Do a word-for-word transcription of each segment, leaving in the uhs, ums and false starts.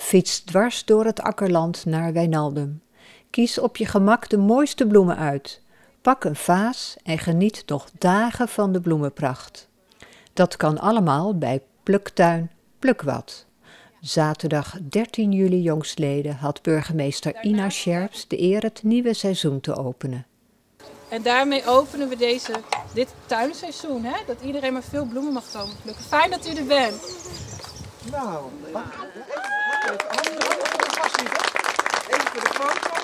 Fiets dwars door het akkerland naar Wijnaldum. Kies op je gemak de mooiste bloemen uit. Pak een vaas en geniet nog dagen van de bloemenpracht. Dat kan allemaal bij Pluktuin Plukwat. Zaterdag dertien juli jongstleden had burgemeester Ina Scherps de eer het nieuwe seizoen te openen. En daarmee openen we deze, dit tuinseizoen, hè? Dat iedereen maar veel bloemen mag komen plukken. Fijn dat u er bent. Nou, even voor de foto.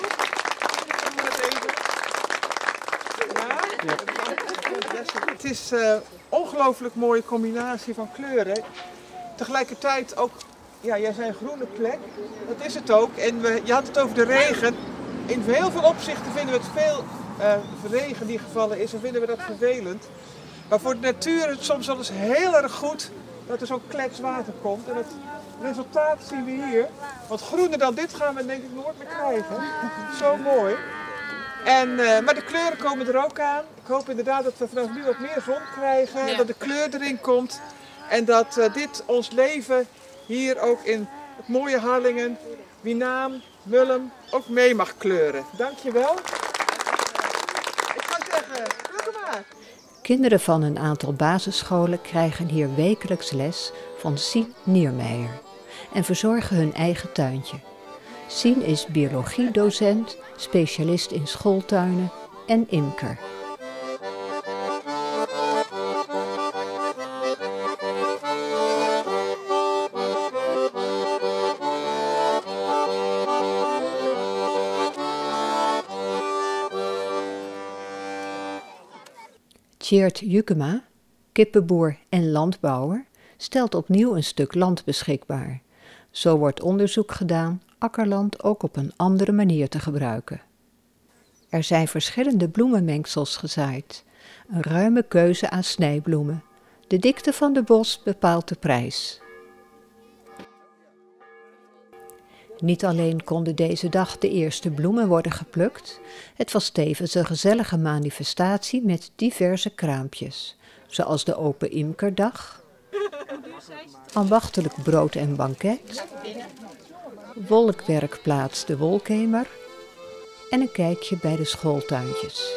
Ja. Het is een uh, ongelooflijk mooie combinatie van kleuren. Tegelijkertijd ook, ja, jij zei een groene plek. Dat is het ook. En we, je had het over de regen. In heel veel opzichten vinden we het veel uh, regen die gevallen is en vinden we dat vervelend. Maar voor de natuur is het soms wel eens heel erg goed dat er zo'n klets water komt. En het resultaat zien we hier. Want groener dan dit gaan we denk ik nooit meer krijgen. Zo mooi. En, uh, maar de kleuren komen er ook aan. Ik hoop inderdaad dat we vanaf nu wat meer zon krijgen. Ja. Dat de kleur erin komt. En dat uh, dit ons leven hier ook in het mooie Harlingen, Wienaam, Mullum ook mee mag kleuren. Dankjewel. Ik zou zeggen, pluk maar. Kinderen van een aantal basisscholen krijgen hier wekelijks les van Sien Niermeijer en verzorgen hun eigen tuintje. Sien is biologiedocent, specialist in schooltuinen en imker. Tjeerd Jukema, kippenboer en landbouwer, stelt opnieuw een stuk land beschikbaar. Zo wordt onderzoek gedaan akkerland ook op een andere manier te gebruiken. Er zijn verschillende bloemenmengsels gezaaid. Een ruime keuze aan snijbloemen. De dikte van de bos bepaalt de prijs. Niet alleen konden deze dag de eerste bloemen worden geplukt, het was tevens een gezellige manifestatie met diverse kraampjes, zoals de Open Imkerdag, ambachtelijk brood en banket, wolkwerkplaats de Wolkemer en een kijkje bij de schooltuintjes.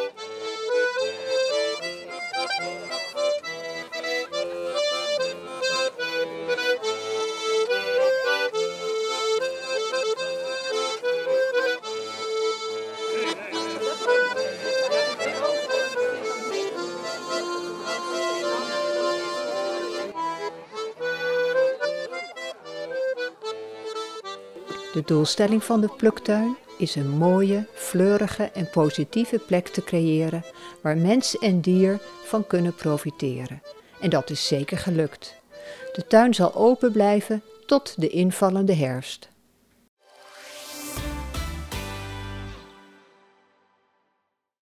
De doelstelling van de pluktuin is een mooie, fleurige en positieve plek te creëren waar mens en dier van kunnen profiteren. En dat is zeker gelukt. De tuin zal open blijven tot de invallende herfst.